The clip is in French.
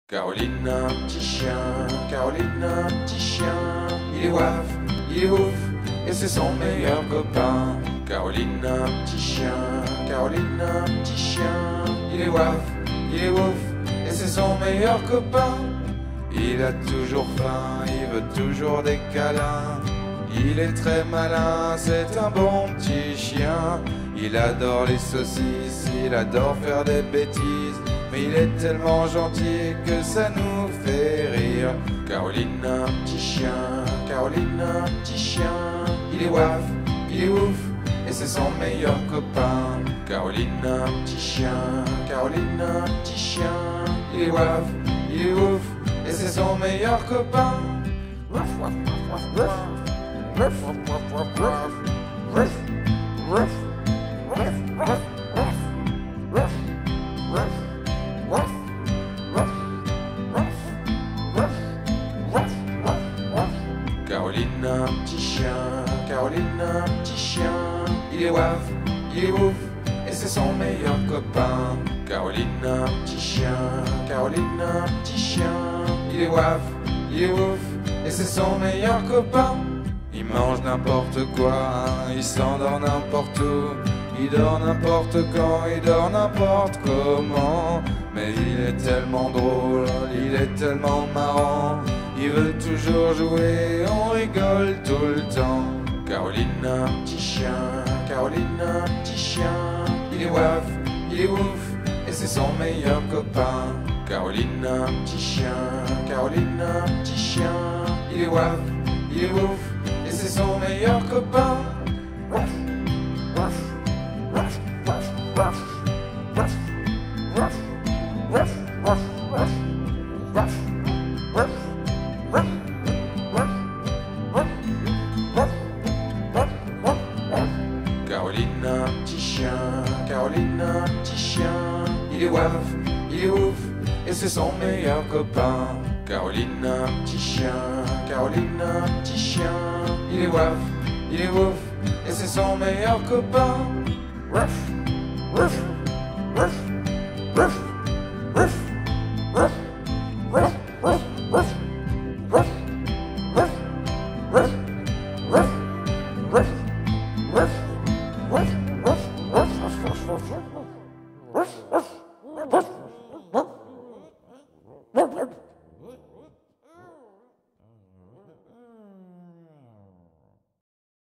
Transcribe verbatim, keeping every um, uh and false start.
Caroline, un petit chien, Caroline, un petit chien. Il est waf, il est ouf, et c'est son meilleur copain. Caroline, un petit chien, Caroline, un petit chien. Il est waf, il est ouf, et c'est son meilleur copain. Il a toujours faim, il veut toujours des câlins. Il est très malin, c'est un bon petit chien. Il adore les saucisses, il adore faire des bêtises. Mais il est tellement gentil que ça nous fait rire. Caroline, un petit chien, Caroline, un petit chien. Il est waf, il est ouf, et c'est son meilleur copain. Caroline, un petit chien, Caroline, un petit chien. Il est waf, il est ouf, et c'est son meilleur copain. Waf, waf, waf, waf, waf, waf, waf, waf, waf, waf, waf, waf, waf. Caroline, un petit chien, Caroline, un petit chien. Il est waf, il est ouf, et c'est son meilleur copain. Caroline, un petit chien, Caroline, un petit chien. Il est waf, il est ouf, et c'est son meilleur copain. Il mange n'importe quoi, hein, il s'endort n'importe où. Il dort n'importe quand, il dort n'importe comment. Mais il est tellement drôle, il est tellement marrant. Il veut toujours jouer, on rigole tout le temps. Caroline, un petit chien, Caroline, un petit chien. Il est waf, il est ouf, et c'est son meilleur copain. Caroline, un petit chien, Caroline, un petit chien. Il est waf, il est ouf, et c'est son meilleur copain. Waf, waf, waf, waf, waf, waf, waf, waf, waf, waf, waf, waf. Caroline, un petit chien, Caroline, un petit chien. Il est waf, il est ouf, et c'est son meilleur copain. Caroline, un petit chien, Caroline, un petit chien. Il est waf, il est ouf, et c'est son meilleur copain. Waf, waf.